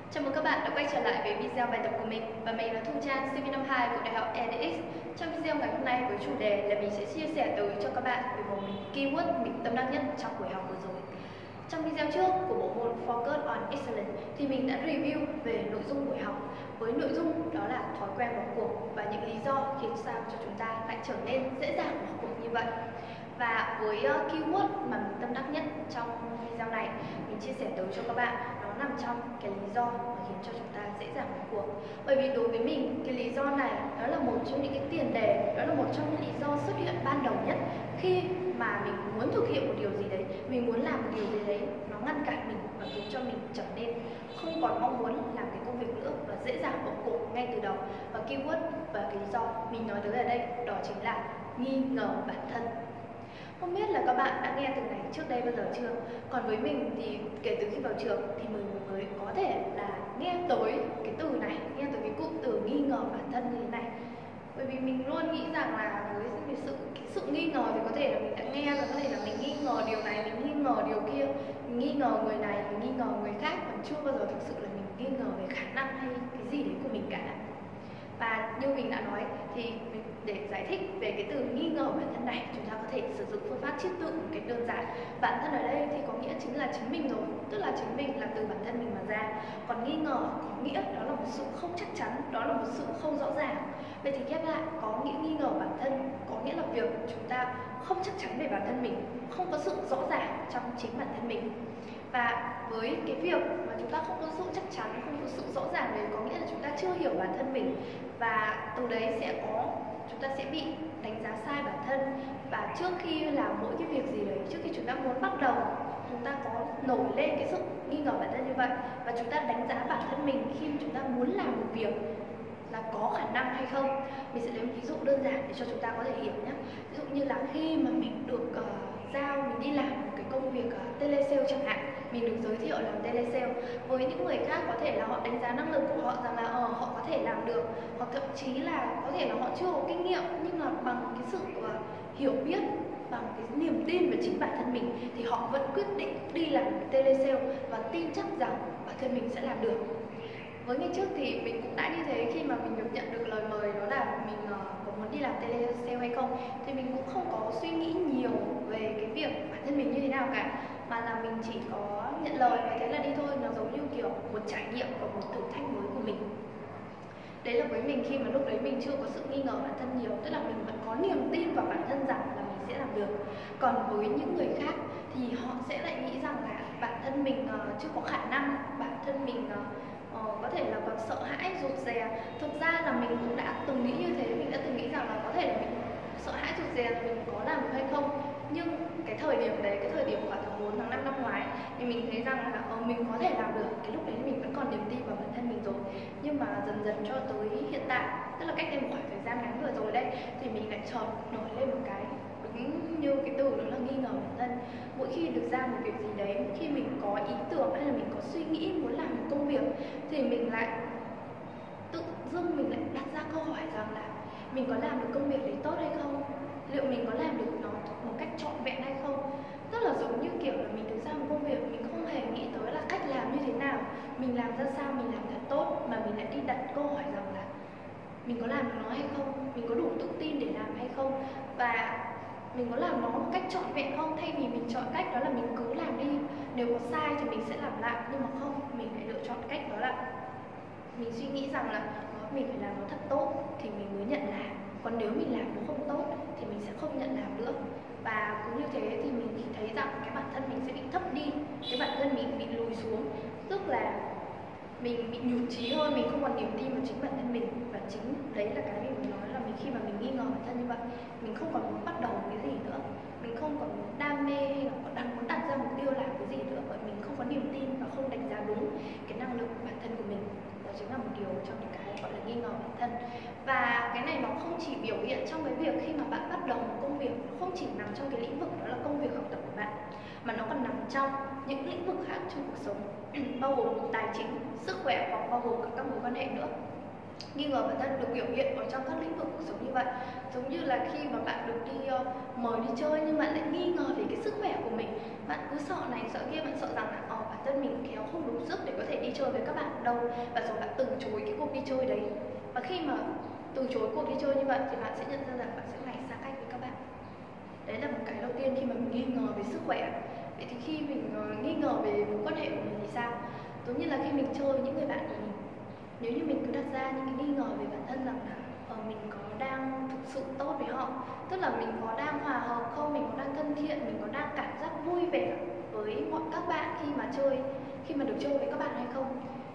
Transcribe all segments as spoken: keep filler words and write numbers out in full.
Chào mừng các bạn đã quay trở lại với video bài tập của mình. Và mình là Thu Trang, sinh viên năm hai của Đại học e đê ích. Trong video ngày hôm nay với chủ đề là mình sẽ chia sẻ tới cho các bạn về một keyword mình tâm đắc nhất trong buổi học vừa rồi. Trong video trước của bộ môn Focus on Excellence thì mình đã review về nội dung buổi học với nội dung đó là thói quen bỏ cuộc và những lý do khiến sao cho chúng ta lại trở nên dễ dàng bỏ cuộc như vậy. Và với keyword mà mình tâm đắc nhất trong video này, mình chia sẻ tới cho các bạn nó nằm trong cái lý do mà khiến cho chúng ta dễ dàng bỏ cuộc. Bởi vì đối với mình, cái lý do này đó là một trong những cái tiền đề, đó là một trong những lý do xuất hiện ban đầu nhất khi mà mình muốn thực hiện một điều gì đấy, mình muốn làm một điều gì đấy nó ngăn cản mình và khiến cho mình trở nên không còn mong muốn làm cái công việc nữa và dễ dàng bỏ cuộc ngay từ đầu. Và keyword và cái lý do mình nói tới ở đây đó chính là nghi ngờ bản thân. Không biết là các bạn đã nghe từ này trước đây bao giờ chưa? Còn với mình thì kể từ khi vào trường thì mình mới có thể là nghe tới cái từ này, nghe tới cái cụm từ nghi ngờ bản thân như thế này. Bởi vì mình luôn nghĩ rằng là với sự cái sự nghi ngờ thì có thể là mình đã nghe và có thể là mình nghi ngờ điều này, mình nghi ngờ điều kia, mình nghi ngờ người này, mình nghi ngờ người khác, còn chưa bao giờ thực sự là mình nghi ngờ về khả năng hay cái gì đấy của mình cả. Và như mình đã nói thì để giải thích về cái từ nghi ngờ bản thân này, chúng ta có thể sử dụng phương pháp chiết tự một cách đơn giản. Bản thân ở đây thì có nghĩa chính là chính mình rồi, tức là chính mình là từ bản thân mình mà ra. Còn nghi ngờ có nghĩa đó là một sự không chắc chắn, đó là một sự không rõ ràng. Vậy thì ghép lại, có nghĩa nghi ngờ bản thân có nghĩa là việc chúng ta không chắc chắn về bản thân mình, không có sự rõ ràng trong chính bản thân mình. Và với cái việc mà chúng ta không có sự chắc chắn, không có sự rõ ràng đấy, có nghĩa là chúng ta chưa hiểu bản thân mình. Và từ đấy sẽ có, chúng ta sẽ bị đánh giá sai bản thân. Và trước khi làm mỗi cái việc gì đấy, trước khi chúng ta muốn bắt đầu, chúng ta có nổi lên cái sự nghi ngờ bản thân như vậy. Và chúng ta đánh giá bản thân mình khi chúng ta muốn làm một việc là có khả năng hay không. Mình sẽ lấy một ví dụ đơn giản để cho chúng ta có thể hiểu nhé. Ví dụ như là khi mà mình được uh, giao, mình đi làm một cái công việc uh, telesale chẳng hạn, mình được giới thiệu làm telesale. Với những người khác có thể là họ đánh giá năng lực của họ rằng là ờ, họ có thể làm được, hoặc thậm chí là có thể là họ chưa có kinh nghiệm, nhưng là bằng cái sự uh, hiểu biết, bằng cái niềm tin về chính bản thân mình thì họ vẫn quyết định đi làm telesale và tin chắc rằng bản thân mình sẽ làm được. Với ngày trước thì mình cũng đã như thế, khi mà mình được nhận được lời mời đó là mình uh, có muốn đi làm telesale hay không, thì mình cũng không có suy nghĩ nhiều về cái việc bản thân mình như thế nào cả, mà là mình chỉ có nhận lời và thế là đi thôi. Nó giống như kiểu một trải nghiệm và một thử thách mới của mình. Đấy là với mình khi mà lúc đấy mình chưa có sự nghi ngờ bản thân nhiều, tức là mình vẫn có niềm tin vào bản thân rằng là mình sẽ làm được. Còn với những người khác thì họ sẽ lại nghĩ rằng là bản thân mình uh, chưa có khả năng, bản thân mình uh, uh, có thể là còn sợ hãi, rụt rè. Thực ra là mình cũng đã từng nghĩ như thế, mình đã từng nghĩ rằng là có thể là mình sợ hãi, rụt rè là mình có làm được hay không. Nhưng cái thời điểm đấy, cái thời điểm khoảng tháng bốn, tháng năm năm ngoái thì mình thấy rằng là ờ, mình có thể làm được. Cái lúc đấy mình vẫn còn niềm tin vào bản thân mình rồi. Nhưng mà dần dần cho tới hiện tại, tức là cách đây một khoảng thời gian ngắn vừa rồi đây, thì mình lại chợt nổi lên một cái đúng như cái từ đó là nghi ngờ bản thân. Mỗi khi được ra một việc gì đấy, mỗi khi mình có ý tưởng hay là mình có suy nghĩ muốn làm một công việc thì mình lại tự dưng mình lại đặt ra câu hỏi rằng là mình có làm được công việc đấy tốt hay không? Liệu mình có làm được nó một cách trọn vẹn hay không? Rất là giống như kiểu là mình được ra một công việc, mình không hề nghĩ tới là cách làm như thế nào, mình làm ra sao, mình làm thật tốt, mà mình lại đi đặt câu hỏi rằng là mình có làm được nó hay không, mình có đủ tự tin để làm hay không, và mình có làm nó một cách trọn vẹn không. Thay vì mình chọn cách đó là mình cứ làm đi, nếu có sai thì mình sẽ làm lại, nhưng mà không, mình phải lựa chọn cách đó là mình suy nghĩ rằng là mình phải làm nó thật tốt thì mình mới nhận làm. Còn nếu mình làm nó không tốt thì mình sẽ không nhận làm nữa. Và cứ như thế thì mình thấy rằng cái bản thân mình sẽ bị thấp đi, cái bản thân mình bị lùi xuống. Tức là mình bị nhụt chí hơn, mình không còn niềm tin vào chính bản thân mình. Và chính đấy là cái mình muốn nói là mình khi mà mình nghi ngờ bản thân như vậy, mình không còn muốn bắt đầu cái gì nữa, mình không còn muốn đam mê hay là còn đang muốn đặt ra mục tiêu làm cái gì nữa, bởi mình không có niềm tin và không đánh giá đúng cái năng lực của bản thân của mình. Đó chính là một điều trong những cái gọi là nghi ngờ bản thân. Và cái này nó không chỉ biểu hiện trong cái việc khi mà bạn bắt đầu một công việc, nó không chỉ nằm trong cái lĩnh vực đó là công việc học tập của bạn, mà nó còn nằm trong những lĩnh vực khác trong cuộc sống, bao gồm tài chính, sức khỏe hoặc bao gồm cả các mối quan hệ nữa. Nghi ngờ bản thân được biểu hiện ở trong các lĩnh vực cuộc sống như vậy. Giống như là khi mà bạn được đi uh, mời đi chơi nhưng mà lại nghi ngờ về cái sức khỏe của mình, bạn cứ sợ này sợ kia, bạn sợ rằng là ờ, bản thân mình kéo không đủ sức để có thể đi chơi với các bạn đâu, và rồi bạn từ chối cái cuộc đi chơi đấy. Và khi mà từ chối cuộc đi chơi như vậy thì bạn sẽ nhận ra rằng bạn sẽ phải xa cách với các bạn. Đấy là một cái đầu tiên khi mà mình nghi ngờ về sức khỏe. Vậy thì khi mình uh, nghi ngờ về mối quan hệ của mình thì sao? Giống như là khi mình chơi với những người bạn của mình, nếu như mình cứ đặt ra những cái nghi ngờ về bản thân rằng là uh, mình có đang thực sự tốt với họ, tức là mình có đang hòa hợp không, mình có đang thân thiện, mình có đang cảm giác vui vẻ với mọi các bạn khi mà chơi, khi mà được chơi với các bạn hay không.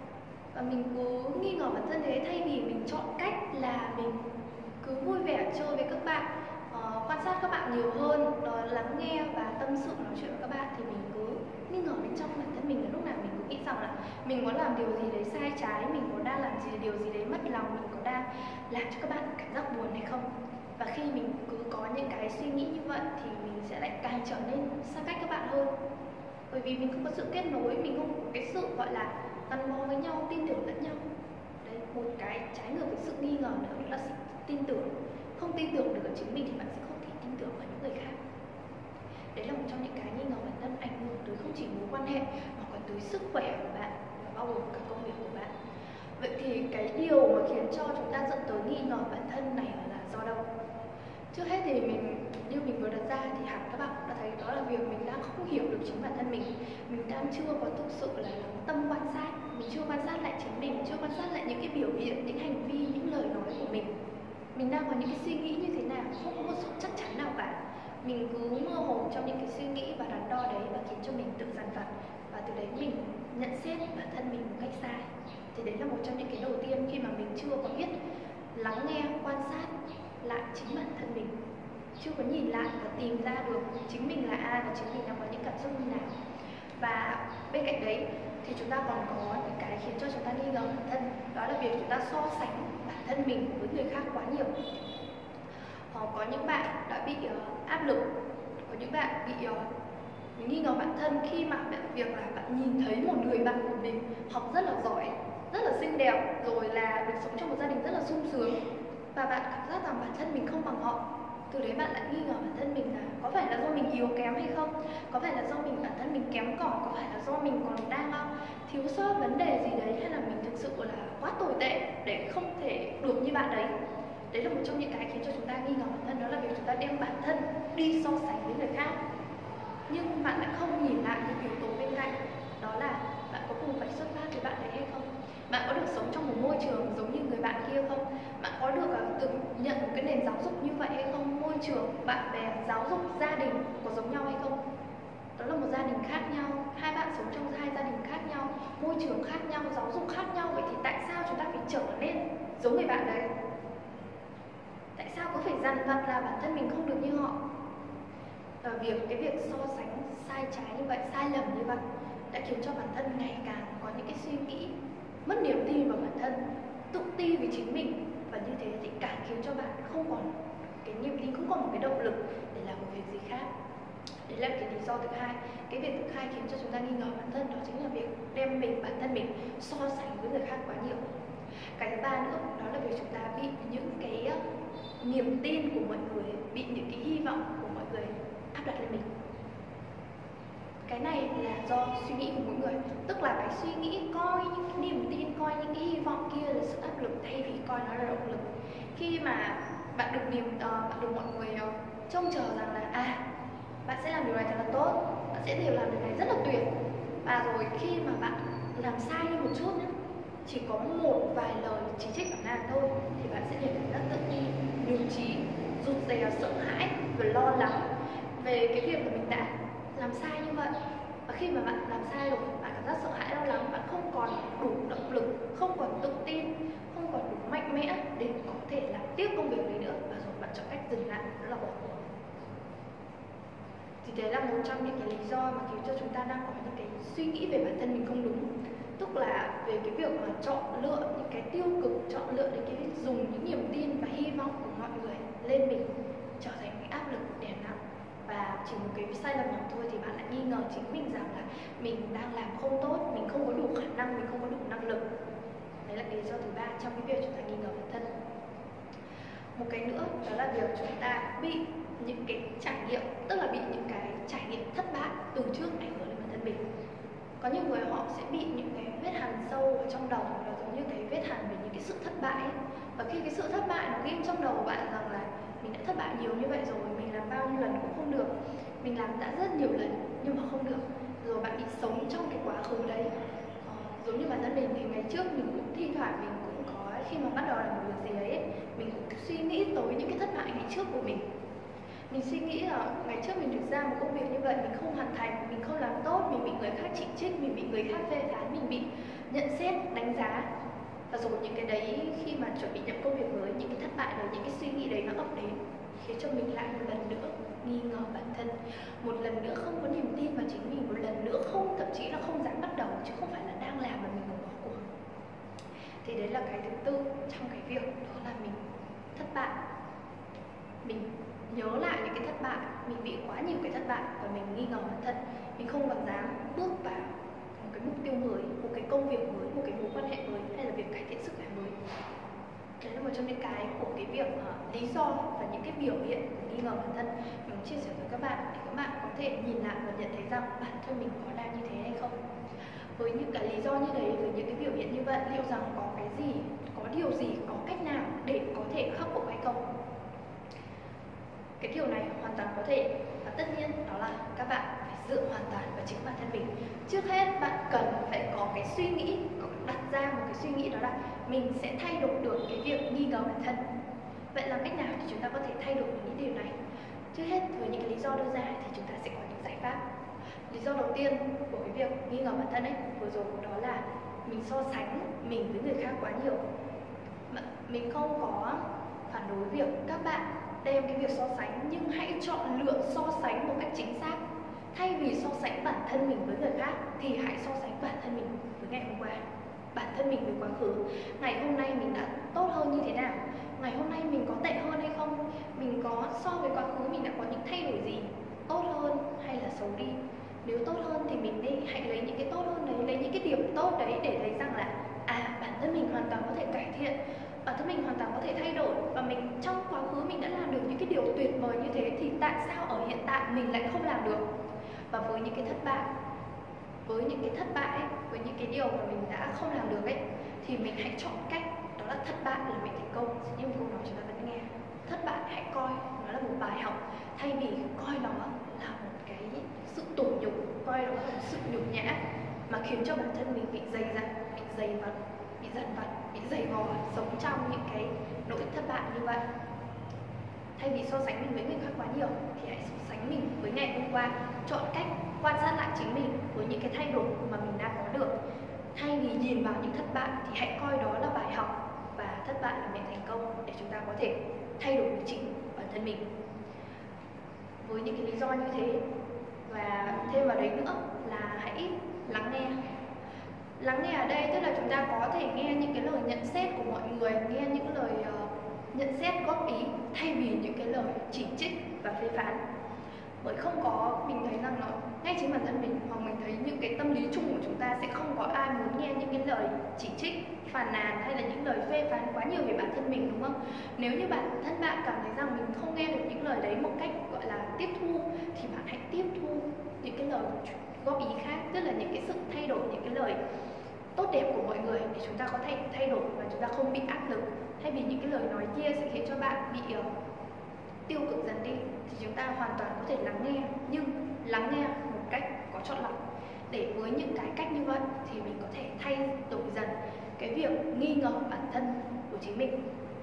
Và mình cứ nghi ngờ bản thân thế, thay vì mình chọn cách là mình cứ vui vẻ chơi với các bạn, uh, quan sát các bạn nhiều hơn, uh, lắng nghe và tâm sự nói chuyện với các bạn, thì mình cứ nghi ngờ bên trong bản thân mình là lúc nào mình cứ nghĩ rằng là mình có làm điều gì đấy sai trái, mình có đang làm gì điều gì đấy mất lòng, mình có đang làm cho các bạn cảm giác buồn hay không. Và khi mình cứ có những cái suy nghĩ như vậy thì mình sẽ lại càng trở nên xa cách các bạn hơn, bởi vì mình không có sự kết nối, mình không có cái sự gọi là gắn bó với nhau, tin tưởng lẫn nhau. Đấy, một cái trái ngược với sự nghi ngờ nữa là sự tin tưởng. Không tin tưởng được ở chính mình thì bạn sẽ không thể tin tưởng vào những người khác. Đấy là một trong những cái nghi ngờ bản thân ảnh hưởng tới không chỉ mối quan hệ mà còn tới sức khỏe của bạn và bao gồm cả công việc của bạn. Vậy thì cái điều mà khiến cho chúng ta dẫn tới nghi ngờ bản thân này là do đâu? Trước hết thì mình, như mình vừa đặt ra thì hẳn các bạn cũng đã thấy đó là việc mình đang không hiểu được chính bản thân mình. Mình đang chưa có thực sự là lắng tâm quan sát, mình chưa quan sát lại chính mình, chưa quan sát lại những cái biểu hiện, những hành vi, những lời nói của mình. Mình đang có những cái suy nghĩ như thế nào, không có một sự chắc chắn nào cả. Mình cứ mơ hồ trong những cái suy nghĩ và đắn đo đấy, và khiến cho mình tự dằn vặt, và từ đấy mình nhận xét bản thân mình một cách sai. Thì đấy là một trong những cái đầu tiên khi mà mình chưa có biết lắng nghe, quan sát lại chính bản thân mình, chưa có nhìn lại và tìm ra được chính mình là ai và chính mình đang có những cảm xúc như nào. Và bên cạnh đấy thì chúng ta còn có những cái khiến cho chúng ta nghi ngờ bản thân, đó là việc chúng ta so sánh bản thân mình với người khác quá nhiều. Ờ, có những bạn đã bị uh, áp lực, có những bạn bị uh, nghi ngờ bản thân khi mà việc là bạn nhìn thấy một người bạn của mình học rất là giỏi, rất là xinh đẹp, rồi là được sống trong một gia đình rất là sung sướng, và bạn cảm giác rằng bản thân mình không bằng họ. Từ đấy bạn lại nghi ngờ bản thân mình là có phải là do mình yếu kém hay không, có phải là do mình bản thân mình kém cỏi, có phải là do mình còn đang uh, thiếu sót vấn đề gì đấy, hay là mình thực sự là quá tồi tệ để không thể được như bạn đấy. Đấy là một trong những cái khiến cho chúng ta nghi ngờ bản thân, đó là việc chúng ta đem bản thân đi so sánh với người khác, nhưng bạn lại không nhìn lại những yếu tố bên cạnh, đó là bạn có cùng phải xuất phát với bạn đấy hay không, bạn có được sống trong một môi trường giống như người bạn kia không, bạn có được uh, được nhận một cái nền giáo dục như vậy hay không, môi trường, bạn bè, giáo dục, gia đình có giống nhau hay không. Đó là một gia đình khác nhau, hai bạn sống trong hai gia đình khác nhau, môi trường khác nhau, giáo dục khác nhau. Vậy thì tại sao chúng ta phải trở nên giống người bạn đấy? Tại sao cứ phải dằn vặt là bản thân mình không được như họ? Và việc cái việc so sánh sai trái như vậy, sai lầm như vậy đã khiến cho bản thân ngày càng có những cái suy nghĩ mất niềm tin vào bản thân, tự ti về chính mình, và như thế thì càng khiến cho bạn không còn cái niềm tin, không còn một cái động lực để làm một việc gì khác. Đấy là cái lý do thứ hai. Cái việc thứ hai khiến cho chúng ta nghi ngờ bản thân, đó chính là việc đem mình bản thân mình so sánh với người khác quá nhiều. Cái thứ ba nữa, đó là việc chúng ta bị những cái uh, niềm tin của mọi người, bị những cái hy vọng của mọi người áp đặt lên mình. Cái này là do suy nghĩ của mỗi người, tức là cái suy nghĩ coi những cái niềm tin, coi những cái hy vọng kia là sự áp lực thay vì coi nó là động lực. Khi mà bạn được niềm uh, bạn được mọi người uh, trông chờ rằng là à bạn sẽ làm điều này thật là tốt, bạn sẽ đều làm điều này rất là tuyệt, và rồi khi mà bạn làm sai đi một chút nhé, chỉ có một vài lời chỉ trích bản nàng thôi, thì bạn sẽ liền cảm giác tự ti, nhụt chí, rụt rè, sợ hãi và lo lắng về cái việc mà mình đã làm sai như vậy. Và khi mà bạn làm sai rồi, bạn cảm giác sợ hãi, lo lắng, bạn không còn đủ động lực, không còn tự tin, không còn đủ mạnh mẽ để có thể làm tiếp công việc đấy nữa, và rồi bạn chọn cách dừng lại, đó là bỏ cuộc. Thì đấy là một trong những cái lý do mà khiến cho chúng ta đang có những cái suy nghĩ về bản thân mình không đúng, tức là về cái việc mà chọn lựa những cái tiêu cực, chọn lựa những cái dùng những niềm tin và hy vọng của mọi người lên mình trở thành cái áp lực đè nặng. Và chỉ một cái sai lầm nhỏ thôi thì bạn lại nghi ngờ chính mình rằng là mình đang làm không tốt, mình không có đủ khả năng, mình không có đủ năng lực. Đấy là cái lý do thứ ba trong cái việc chúng ta nghi ngờ bản thân. Một cái nữa đó là việc chúng ta bị những cái trải nghiệm, tức là bị những cái trải nghiệm thất bại từ trước Có nhiều người họ sẽ bị những cái vết hằn sâu ở trong đầu, nó giống như cái vết hằn về những cái sự thất bại ấy. Và khi cái sự thất bại nó ghi trong đầu của bạn rằng là mình đã thất bại nhiều như vậy rồi, mình làm bao nhiêu lần cũng không được, mình làm đã rất nhiều lần nhưng mà không được, rồi bạn bị sống trong cái quá khứ đấy. ờ, Giống như bản thân mình thì ngày trước mình cũng thi thoảng mình cũng có, khi mà bắt đầu làm một việc gì ấy, mình cũng suy nghĩ tới những cái thất bại ngày trước của mình. Mình suy nghĩ là ngày trước mình được giao một công việc như vậy, mình không hoàn thành, mình không làm tốt, mình bị người khác chỉ trích, mình bị người khác phê phán, mình bị nhận xét, đánh giá. Và rồi những cái đấy khi mà chuẩn bị nhận công việc mới, những cái thất bại đấy, những cái suy nghĩ đấy nó ập đến, khiến cho mình lại một lần nữa nghi ngờ bản thân, một lần nữa không có niềm tin vào chính mình, một lần nữa không, thậm chí là không dám bắt đầu, chứ không phải là đang làm mà mình còn bỏ cuộc. Thì đấy là cái thứ tư trong cái việc đó là mình thất bại. Mình nhớ lại những cái thất bại, mình bị quá nhiều cái thất bại và mình nghi ngờ bản thân, mình không còn dám bước vào một cái mục tiêu mới, một cái công việc mới, một cái mối quan hệ mới, hay là việc cải thiện sức khỏe mới. Đấy là một trong những cái của cái việc uh, lý do và những cái biểu hiện của nghi ngờ bản thân mình muốn chia sẻ với các bạn, để các bạn có thể nhìn lại và nhận thấy rằng bản thân mình có đang như thế hay không. Với những cái lý do như đấy, với những cái biểu hiện như vậy, liệu rằng có cái gì, có điều gì, có cách nào để có thể khắc phục hay không? Cái điều này hoàn toàn có thể, và tất nhiên đó là các bạn phải dựa hoàn toàn vào chính bản thân mình. Trước hết bạn cần phải có cái suy nghĩ, có đặt ra một cái suy nghĩ, đó là mình sẽ thay đổi được cái việc nghi ngờ bản thân. Vậy làm cách nào thì chúng ta có thể thay đổi được những điều này? Trước hết, với những cái lý do đưa ra thì chúng ta sẽ có những giải pháp. Lý do đầu tiên của cái việc nghi ngờ bản thân ấy, vừa rồi đó là mình so sánh mình với người khác quá nhiều. Mình không có phản đối việc các bạn đem cái việc so sánh, nhưng hãy chọn lựa so sánh một cách chính xác. Thay vì so sánh bản thân mình với người khác thì hãy so sánh bản thân mình với ngày hôm qua, bản thân mình với quá khứ. Ngày hôm nay mình đã tốt hơn như thế nào? Ngày hôm nay mình có tệ hơn hay không? Mình có, so với quá khứ mình đã có những thay đổi gì, tốt hơn hay là xấu đi? Nếu tốt hơn thì mình nên hãy lấy những cái tốt hơn đấy, lấy những cái điểm tốt đấy để thấy rằng là à, bản thân mình hoàn toàn có thể cải thiện, bản thân mình hoàn toàn có thể thay đổi, và mình trong quá khứ mình đã làm được những cái điều tuyệt vời như thế, thì tại sao ở hiện tại mình lại không làm được? Và với những cái thất bại, với những cái thất bại ấy, với những cái điều mà mình đã không làm được ấy, thì mình hãy chọn cách đó là thất bại là mình thành công. Như một câu nói chúng ta vẫn nghe, thất bại hãy coi nó là một bài học, thay vì coi nó là một cái sự tủi nhục, coi nó là một sự nhục nhã mà khiến cho bản thân mình bị dày dặn, bị dày vặt, bị dằn vặt, bị dày vò, sống trong những cái nỗi thất bại như vậy. Thay vì so sánh mình với người khác quá nhiều thì hãy so sánh mình với ngày hôm qua, chọn cách quan sát lại chính mình với những cái thay đổi mà mình đang có được. Thay vì nhìn vào những thất bại thì hãy coi đó là bài học, và thất bại là mẹ thành công, để chúng ta có thể thay đổi chính bản thân mình. Với những cái lý do như thế, và thêm vào đấy nữa là hãy lắng nghe. Lắng nghe ở đây tức là chúng ta có thể nghe những cái lời nhận xét của mọi người, nghe những lời uh, nhận xét góp ý, thay vì những cái lời chỉ trích và phê phán. Bởi không có, mình thấy rằng nó ngay chính bản thân mình, hoặc mình thấy những cái tâm lý chung của chúng ta sẽ không có ai muốn nghe những cái lời chỉ trích, phàn nàn hay là những lời phê phán quá nhiều về bản thân mình, đúng không? Nếu như bản thân bạn cảm thấy rằng mình không nghe được những lời đấy một cách gọi là tiếp thu, thì bạn hãy tiếp thu những cái lời góp ý khác, tức là những cái sự thay đổi, những cái lời tốt đẹp của mọi người, để chúng ta có thể thay đổi và chúng ta không bị áp lực. Thay vì những cái lời nói kia sẽ khiến cho bạn bị uh, tiêu cực dần đi, thì chúng ta hoàn toàn có thể lắng nghe, nhưng lắng nghe một cách có chọn lọc. Để với những cái cách như vậy thì mình có thể thay đổi dần cái việc nghi ngờ bản thân của chính mình.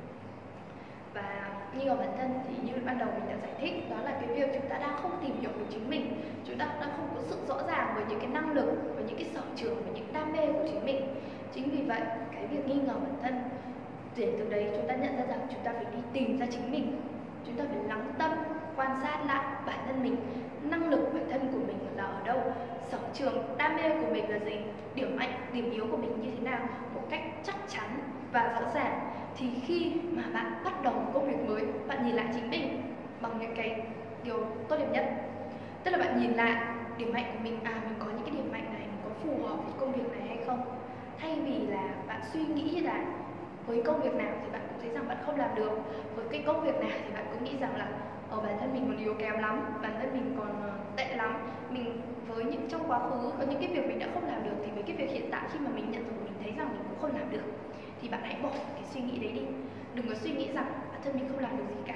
Và nghi ngờ bản thân thì như ban đầu mình đã giải thích, đó là cái việc chúng ta đang không tìm hiểu về chính mình, chúng ta đang không có sự rõ ràng với những cái năng lực, với những cái sở trường, với những đam mê của chính mình. Chính vì vậy cái việc nghi ngờ bản thân, để từ đấy chúng ta nhận ra rằng chúng ta phải đi tìm ra chính mình, chúng ta phải lắng tâm, quan sát lại bản thân mình, năng lực bản thân của mình là ở đâu, sở trường, đam mê của mình là gì, điểm mạnh, điểm yếu của mình như thế nào, một cách chắc chắn và rõ ràng. Thì khi mà bạn bắt đầu một công việc mới, bạn nhìn lại chính mình bằng những cái điều tốt đẹp nhất. Tức là bạn nhìn lại điểm mạnh của mình, à mình có những cái điểm mạnh này, mình có phù hợp với công việc này hay không. Thay vì là bạn suy nghĩ là với công việc nào thì bạn cũng thấy rằng bạn không làm được, với cái công việc nào thì bạn cũng nghĩ rằng là ở bản thân mình còn yếu kém lắm, bản thân mình còn tệ lắm, mình với những trong quá khứ có những cái việc mình đã không làm được, thì với cái việc hiện tại khi mà mình nhận rồi mình thấy rằng mình cũng không làm được, thì bạn hãy bỏ cái suy nghĩ đấy đi. Đừng có suy nghĩ rằng bản thân mình không làm được gì cả.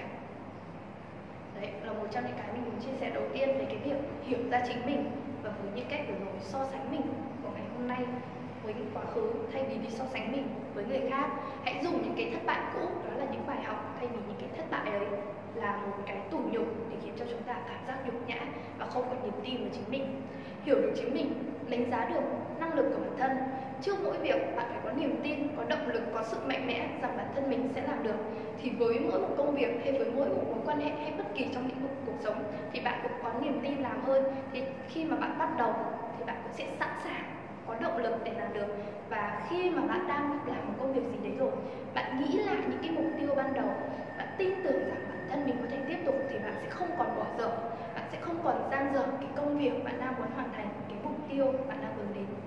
Đấy là một trong những cái mình muốn chia sẻ đầu tiên về cái việc hiểu ra chính mình, và với những cách vừa rồi so sánh mình của ngày hôm nay với những quá khứ, thay vì đi so sánh mình với người khác. Hãy dùng những cái thất bại cũ, đó là những bài học, thay vì những cái thất bại ấy là một cái tủi nhục để khiến cho chúng ta cảm giác nhục nhã và không có niềm tin vào chính mình. Hiểu được chính mình, đánh giá được năng lực của bản thân. Trước mỗi việc bạn phải có niềm tin, có động lực, có sự mạnh mẽ rằng bản thân mình sẽ làm được. Thì với mỗi một công việc hay với mỗi một mối quan hệ hay bất kỳ trong lĩnh vực cuộc sống thì bạn cũng có niềm tin làm hơn. Thì khi mà bạn bắt đầu thì bạn cũng sẽ sẵn sàng, có động lực để làm được. Và khi mà bạn đang làm một công việc gì đấy rồi, bạn nghĩ lại những cái mục tiêu ban đầu, bạn tin tưởng rằng bản thân mình có thể tiếp tục, thì bạn sẽ không còn bỏ dở, bạn sẽ không còn dang dở cái công việc bạn đang muốn hoàn thành, cái mục tiêu bạn đang hướng đến.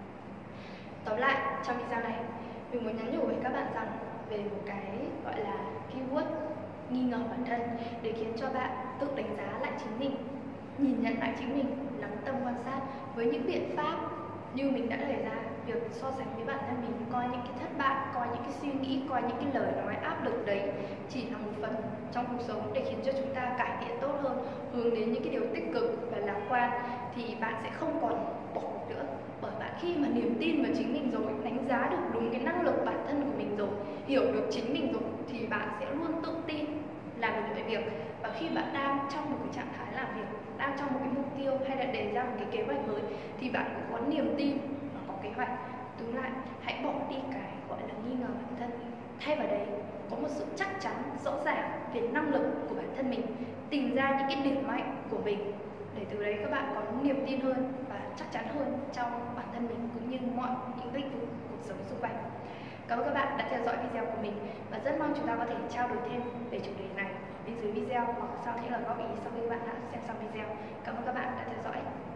Tóm lại, trong video này mình muốn nhắn nhủ với các bạn rằng về một cái gọi là keyword nghi ngờ bản thân, để khiến cho bạn tự đánh giá lại chính mình, nhìn nhận lại chính mình, lắng tâm quan sát với những biện pháp như mình đã đề ra. Việc so sánh với bản thân mình, coi những cái thất bại, coi những cái suy nghĩ, coi những cái lời nói áp lực đấy chỉ là một phần trong cuộc sống để khiến cho chúng ta cải thiện tốt hơn, hướng đến những cái điều tích cực và lạc quan, thì bạn sẽ không còn bỏ cuộc nữa. Bởi bạn khi mà niềm tin vào chính mình rồi, đánh giá được đúng cái năng lực bản thân của mình rồi, hiểu được chính mình rồi, thì bạn sẽ luôn tự tin làm được mọi việc. Và khi bạn đang trong một cái trạng thái làm việc, đang trong một cái mục tiêu hay là đề ra một cái kế hoạch mới, thì bạn cũng có niềm tin và có kế hoạch. Tóm lại, hãy bỏ đi cái gọi là nghi ngờ bản thân, thay vào đấy có một sự chắc chắn rõ ràng về năng lực của bản thân mình, tìm ra những cái điểm mạnh của mình, để từ đấy các bạn có niềm tin hơn và chắc chắn hơn trong bản thân mình cũng như mọi những lĩnh vực cuộc sống xung quanh. Cảm ơn các bạn đã theo dõi video của mình, và rất mong chúng ta có thể trao đổi thêm về chủ đề này bên dưới video, hoặc sau những lời góp ý sau khi các bạn đã xem xong video. Cảm ơn các bạn đã theo dõi.